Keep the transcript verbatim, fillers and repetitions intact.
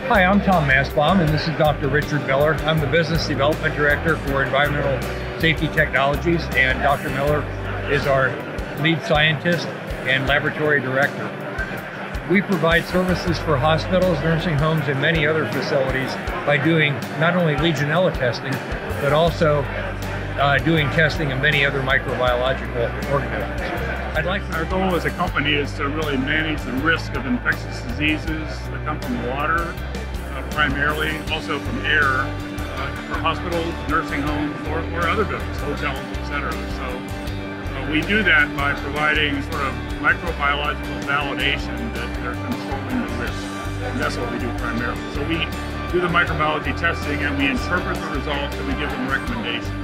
Hi, I'm Tom Mastbaum, and this is Doctor Richard Miller. I'm the Business Development Director for Environmental Safety Technologies, and Doctor Miller is our lead scientist and laboratory director. We provide services for hospitals, nursing homes, and many other facilities by doing not only Legionella testing, but also uh, doing testing of many other microbiological organisms. I'd like Our goal as a company is to really manage the risk of infectious diseases that come from water, uh, primarily, also from air, uh, for hospitals, nursing homes, or, or other buildings, hotels, et cetera. So uh, we do that by providing sort of microbiological validation that they're controlling the risk. And that's what we do primarily. So we do the microbiology testing and we interpret the results and we give them recommendations.